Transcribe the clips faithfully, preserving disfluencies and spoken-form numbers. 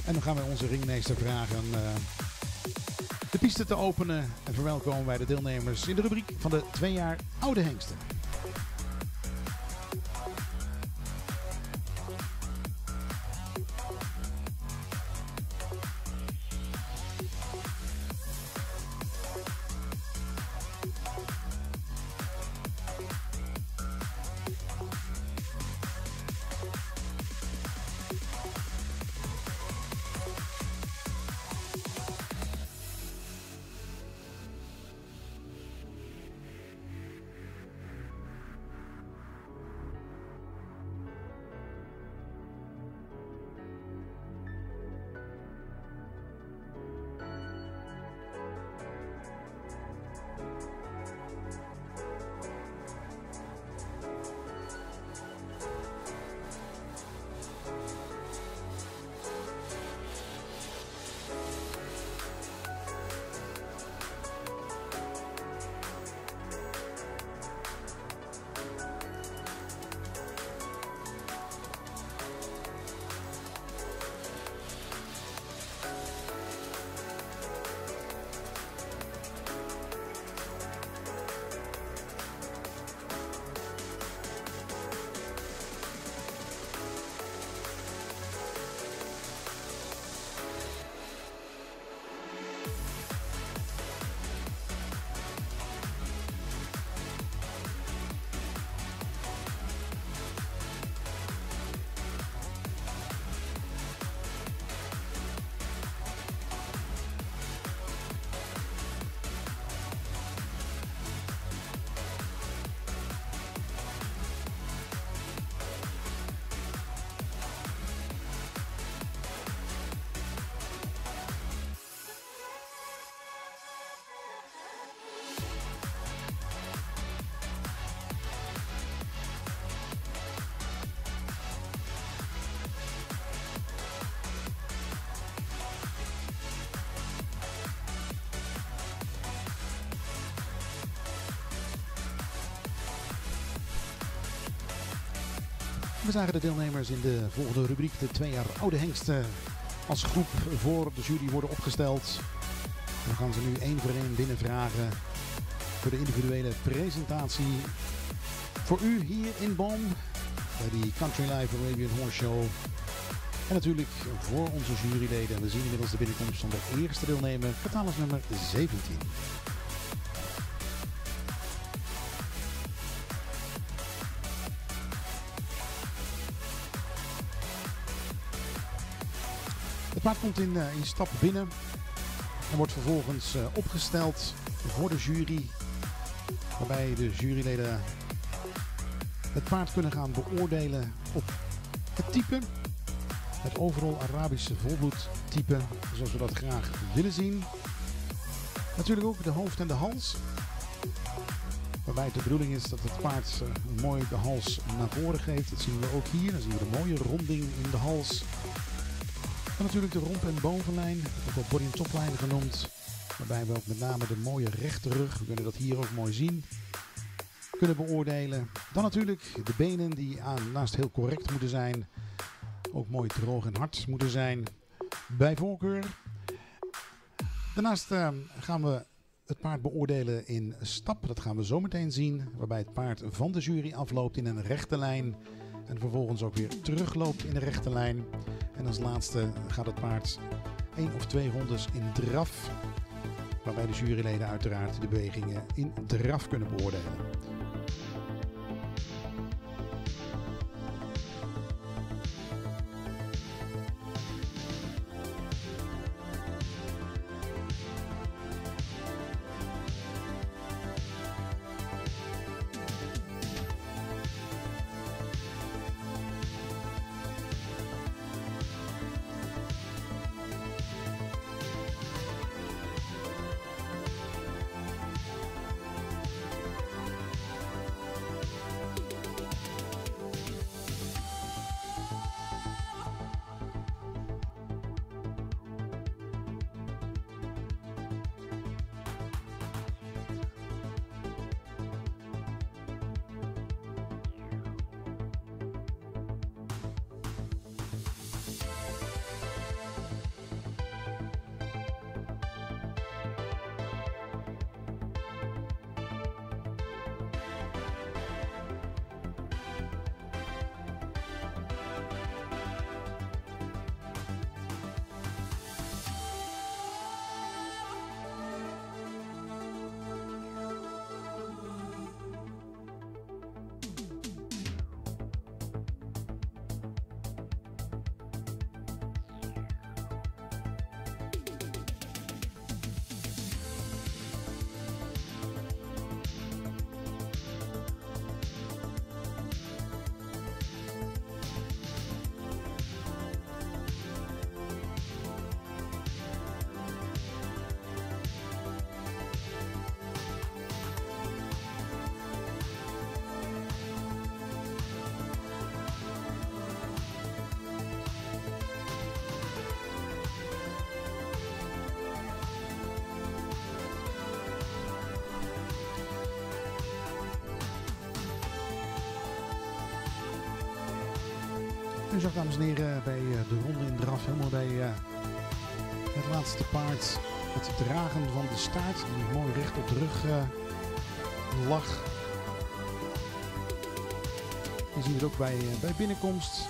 En dan gaan wij onze ringmeester vragen uh, de piste te openen. En verwelkomen wij de deelnemers in de rubriek van de twee jaar oude hengsten. We zagen de deelnemers in de volgende rubriek, de twee jaar oude hengsten, als groep voor de jury worden opgesteld. We gaan ze nu één voor één binnenvragen voor de individuele presentatie. Voor u hier in Boom, bij die Country Life Arabian Horse Show. En natuurlijk voor onze juryleden. We zien inmiddels de binnenkomst van de eerste deelnemer, catalogus zeventien. Het paard komt in, uh, in stap binnen en wordt vervolgens uh, opgesteld voor de jury, waarbij de juryleden het paard kunnen gaan beoordelen op het type, het overal Arabische volbloedtype, zoals we dat graag willen zien. Natuurlijk ook de hoofd en de hals, waarbij het de bedoeling is dat het paard uh, mooi de hals naar voren geeft. Dat zien we ook hier, dan zien we de mooie ronding in de hals. En natuurlijk de romp- en bovenlijn, ook wel body- en toplijn genoemd. Waarbij we ook met name de mooie rechte rug, we kunnen dat hier ook mooi zien, kunnen beoordelen. Dan natuurlijk de benen die aan, naast heel correct moeten zijn, ook mooi droog en hard moeten zijn. Bij voorkeur. Daarnaast uh, gaan we het paard beoordelen in stap. Dat gaan we zo meteen zien. Waarbij het paard van de jury afloopt in een rechte lijn. En vervolgens ook weer terugloopt in de rechte lijn. En als laatste gaat het paard één of twee rondes in draf. Waarbij de juryleden uiteraard de bewegingen in draf kunnen beoordelen. U zag, dames en heren, bij de ronde in draf, helemaal bij uh, het laatste paard, het dragen van de staart, die mooi recht op de rug uh, lag. Je ziet het ook bij, uh, bij binnenkomst.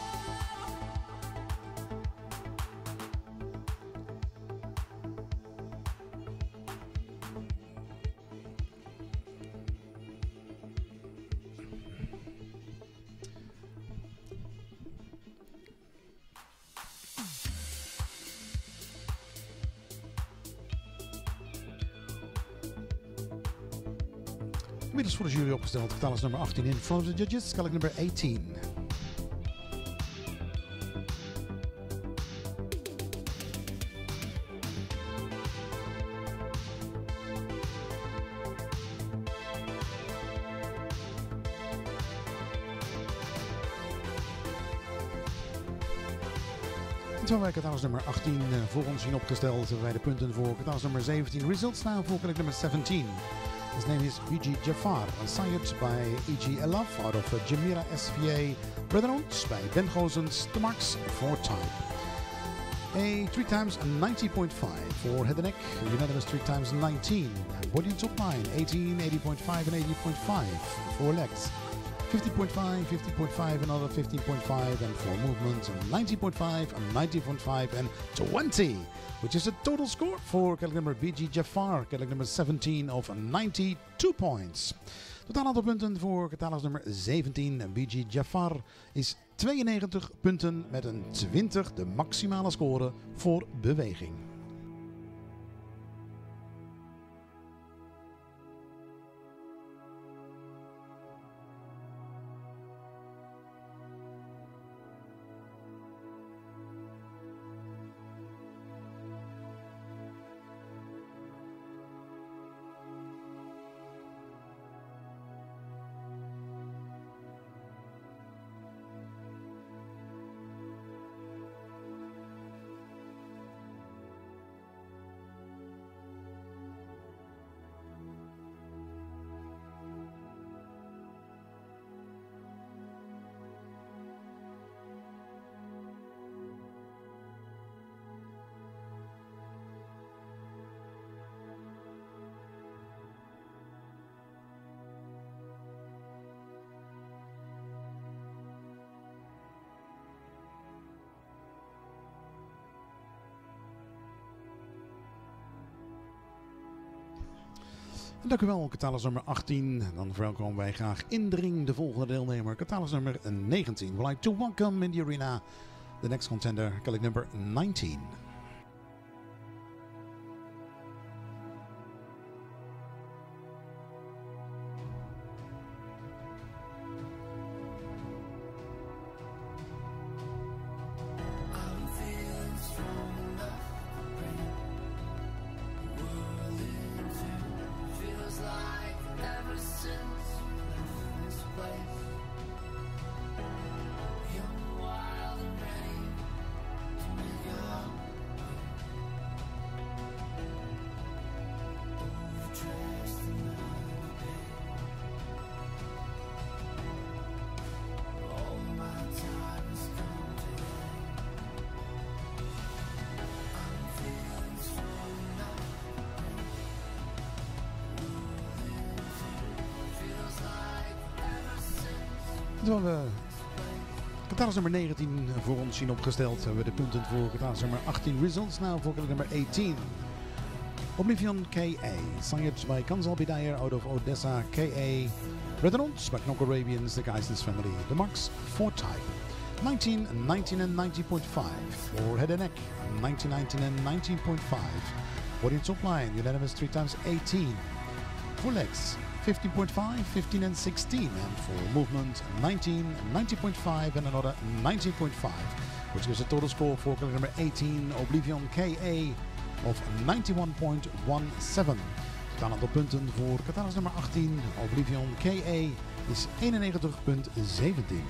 Inmiddels voor de jury opgesteld. Getal is nummer achttien in front of the judges. Kalk nummer achttien. Terwijl wij Katalis nummer achttien uh, voor ons zien opgesteld, hebben wij de punten voor Katalis nummer zeventien. Results now voor Kalk nummer zeventien. His name is B G Jafar, sired by E G Elaf out of Jamira S V A, brethren owned by Ben Gozens, the marks for type. A three times ninety point five for head and neck, unanimous three times nineteen. Body and top line, eighteen, eighty point five and eighty point five for legs. fifty point five, fifty point five, another fifteen point five, and for movement, ninety point five, ninety point five, and twenty, which is a total score for category number B G Jafar, category number seventeen of ninety-two points. Totaal aantal punten voor catalogus nummer zeventien, B G Jafar, is tweeënnegentig punten met een twintig, de maximale score voor beweging. Dank u wel, catalogus nummer achttien. Dan verwelkomen wij graag in de ring de volgende deelnemer, catalogus nummer negentien. We'd like to welcome in the arena the next contender, catalogus number nineteen. Terwijl we catalogus nummer negentien voor ons zien opgesteld, hebben we de punten voor catalogus nummer achttien. Results now voor catalogus nummer achttien. Oblivion K A, sired by Kanzal Bidayar out of Odessa K A, Redonance by Knock Arabians, the Geisens family, the marks for type. nineteen, nineteen and ninety point five for head and neck, nineteen, nineteen and nineteen point five. Body and top line, unanimous three times eighteen. For legs, fifteen point five, fifteen and sixteen, and for movement, nineteen, ninety point five and another nineteen point five, which gives a total score for category number eighteen, Oblivion K A, of ninety-one point one seven. Totaal aantal punten voor catalogus nummer achttien, Oblivion K A, is eenennegentig punt zeventien.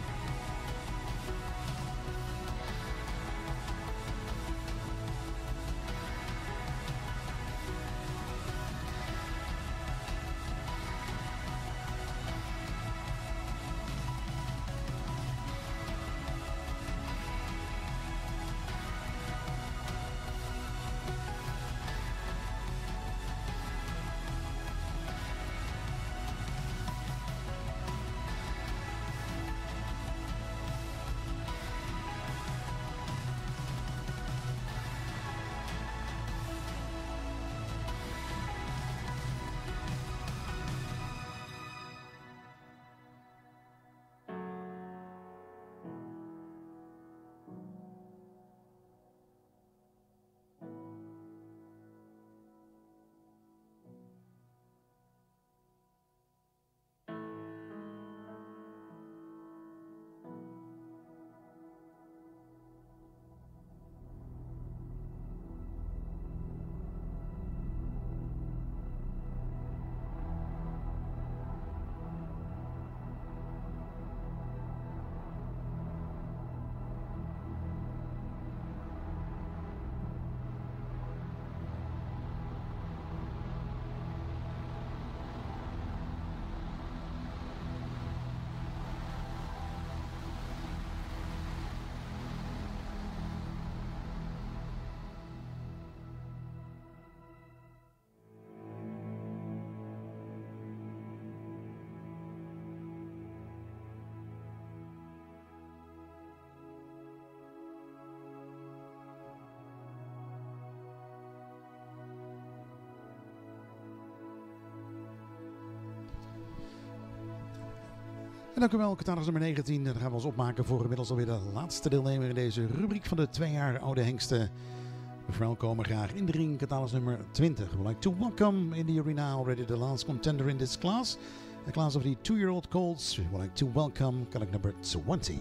En dank u wel, catalogus nummer negentien. Dan gaan we ons opmaken voor inmiddels alweer de laatste deelnemer in deze rubriek van de twee jaar oude hengsten. We verwelkomen graag in de ring catalogus nummer twintig. We would like to welcome in the arena already the last contender in this class. The class of the two-year-old colts. We would like to welcome catalogus number twenty.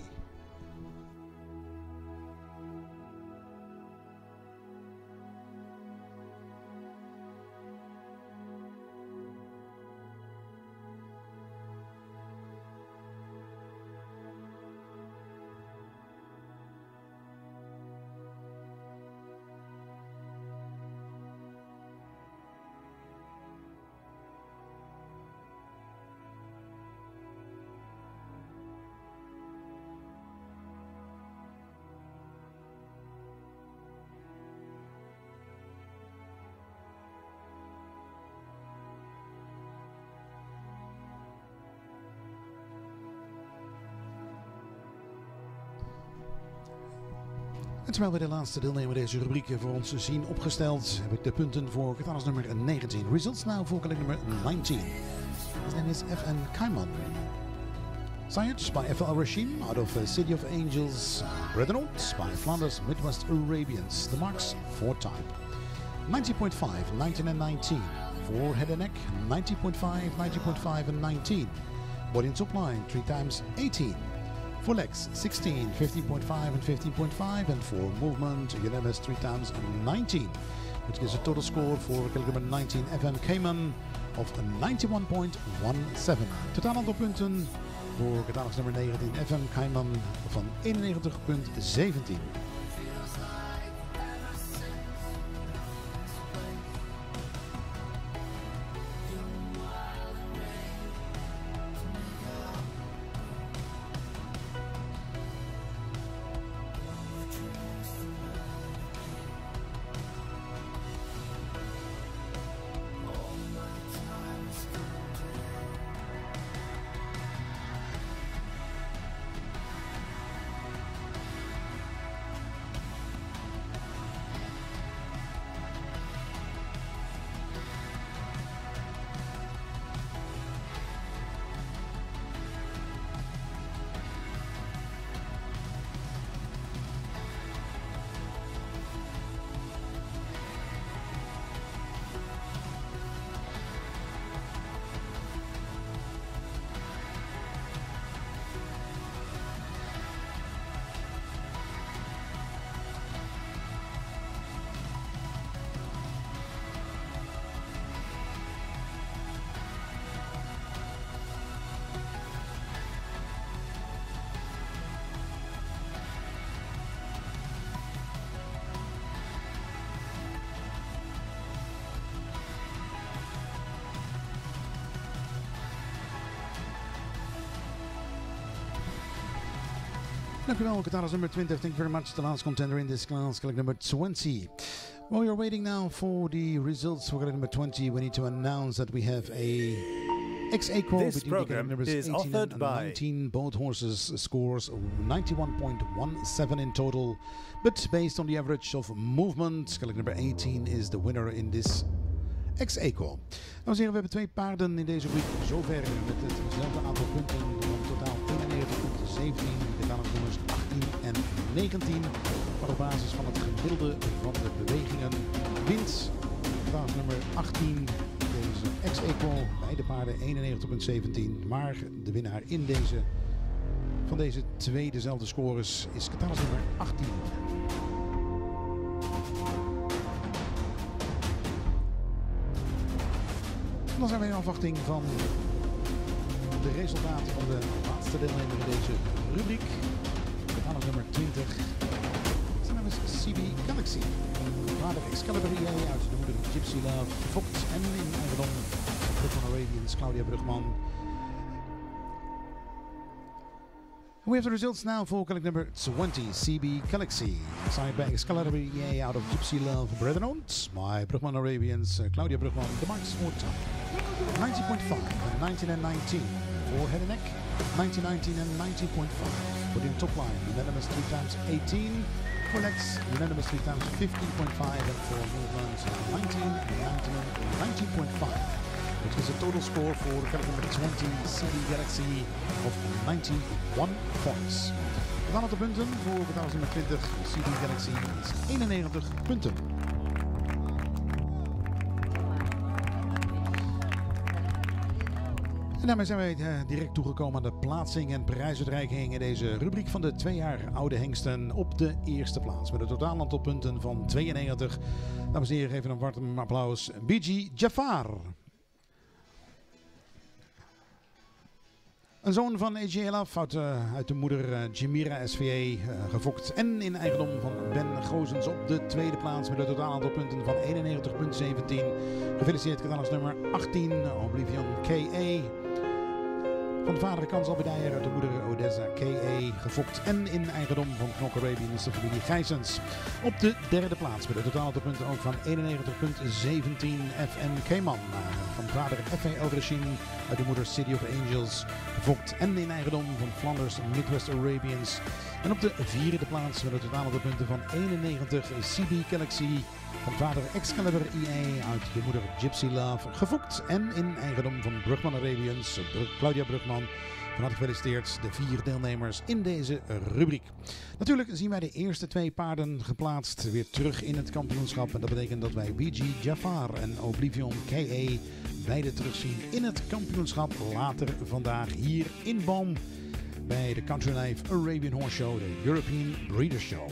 En terwijl we de laatste deelnemer deze rubrieken voor ons zien opgesteld, heb ik de punten voor catalogus nummer negentien. Results now voor catalogus nummer negentien. His name is F N Kaiman. Sired by F L Rashim out of uh, City of Angels. Redenote by Flanders Midwest Arabians. The marks four type. ninety point five, nineteen and nineteen. For head and neck, ninety point five, ninety point five and nineteen. Body and top line, three times eighteen. For legs, sixteen, fifteen point five and fifteen point five, and for movement, unanimous three times nineteen, which gives a total score for kilogram nineteen F M Cayman of ninety-one point one seven. Totaal aantal punten voor catalogus nummer negentien F M Cayman van eenennegentig komma zeventien. Dank u wel, catalogus number twenty. Thank you very much. The last contender in this class, catalogus number twenty. While you're waiting now for the results for catalogus number twenty, we need to announce that we have a ex-aequo between category numbers eighteen and nineteen. Both horses scores ninety-one point one seven in total, but based on the average of movement, category number eighteen is the winner in this ex-aequo. Dames en heren, we hebben twee paarden in deze week zover met hetzelfde aantal punten, van totaal eenennegentig komma zeventien, de nummers achttien en negentien. Maar op basis van het gemiddelde van de bewegingen wint vraag nummer achttien deze ex-aequo. Beide paarden eenennegentig komma zeventien, maar de winnaar in deze van deze twee dezelfde scores is catalogus nummer achttien. En dan zijn we in afwachting van de resultaten van de laatste deelnemer in deze rubriek. Catalogus nummer twintig. Zijn naam is C B Galaxy. Vader Excalibur E A uit de moeder Gypsy Love Fox en in eigendom van Arabians Claudia Brugman. We have the results now for colleague number twenty, C B Galaxy. Signed by Excalibur E A out of Gypsy Love Brethren-owned by Brugman Arabians, uh, Claudia Brugman, the marks for time. ninety point five, nineteen and nineteen. For head and neck, nineteen, nineteen and nineteen point five. For the top line, unanimous three times eighteen. For legs, unanimous three times fifteen point five. And for movements, nineteen, nineteen, nineteen point five. Het is een total score voor category twinty C D Galaxy of ninety-one points. Het aantal punten voor twintig twintig C D Galaxy is eenennegentig punten. En daarmee zijn wij uh, direct toegekomen aan de plaatsing en prijsuitreiking in deze rubriek van de twee jaar oude hengsten op de eerste plaats. Met een totaal aantal punten van tweeënnegentig. Dames en heren, even een warm applaus. B G Jafar. Een zoon van A J Elaf uit, uh, uit de moeder uh, Jimira S V A, uh, gefokt en in eigendom van Ben Gozens op de tweede plaats met een totaal aantal punten van eenennegentig komma zeventien. Gefeliciteerd catalogus nummer achttien, Oblivion K A. Van de vader Kans Albedayer uit de moeder Odessa K A, gefokt en in eigendom van Knok Arabian, de familie Gijsens. Op de derde plaats met een totaal aantal punten ook van eenennegentig komma zeventien F N Kman. Van vader F A El Rashim uit de moeder City of Angels, gefokt en in eigendom van Flanders Midwest Arabians. En op de vierde plaats met een totaal aantal punten van eenennegentig C D Galaxy. Van vader Excalibur I A uit de moeder Gypsy Love, gefokt en in eigendom van Brugman Arabians, Claudia Brugman. Van harte gefeliciteerd de vier deelnemers in deze rubriek. Natuurlijk zien wij de eerste twee paarden geplaatst weer terug in het kampioenschap. En dat betekent dat wij B G Jafar en Oblivion K A beide terugzien in het kampioenschap later vandaag hier in Boom bij de Country Life Arabian Horse Show, de European Breeders' Show.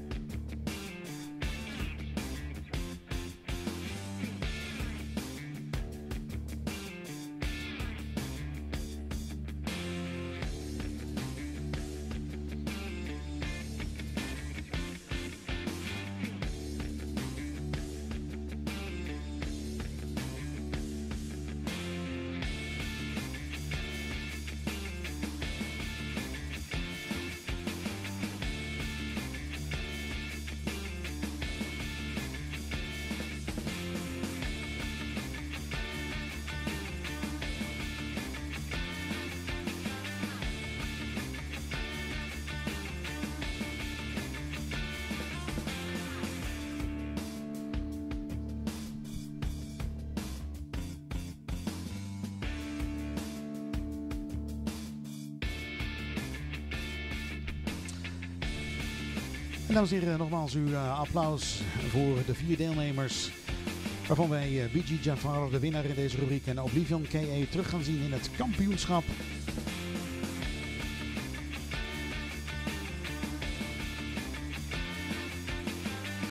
En dames en heren, nogmaals uw uh, applaus voor de vier deelnemers. Waarvan wij uh, B G Jafar, de winnaar in deze rubriek, en Oblivion K A terug gaan zien in het kampioenschap.